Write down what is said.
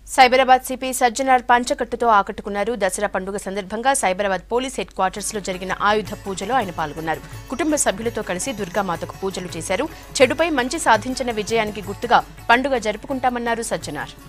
Cyberabad CP Sajjanar పంచకట్టుతో ఆకట్టుకున్నారు. దసరా పండుగ సందర్భంగా సైబరాబాద్ పోలీస్ హెడ్ క్వార్టర్స్ లో జరిగిన ఆయుధ పూజలో ఆయన పాల్గొన్నారు. కుటుంబ సభ్యులతో కలిసి దుర్గామాతకు పూజలు చేశారు. చెడుపై మంచి సాధించిన విజయానికి గుర్తుగా పండుగ జరుపుకుంటామన్నారు సజ్జనార్.